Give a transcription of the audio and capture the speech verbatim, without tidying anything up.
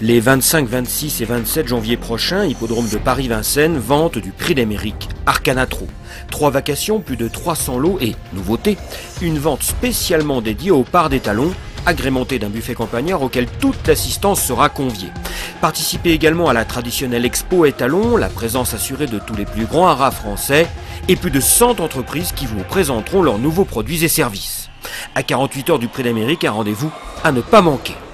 Les vingt-cinq, vingt-six et vingt-sept janvier prochains, hippodrome de Paris-Vincennes, vente du Prix d'Amérique, Arcanatro. Trois vacations, plus de trois cents lots et, nouveauté, une vente spécialement dédiée au part d'étalons, agrémentée d'un buffet campagnard auquel toute l'assistance sera conviée. Participez également à la traditionnelle expo étalons, la présence assurée de tous les plus grands haras français et plus de cent entreprises qui vous présenteront leurs nouveaux produits et services. À quarante-huit heures du Prix d'Amérique, un rendez-vous à ne pas manquer.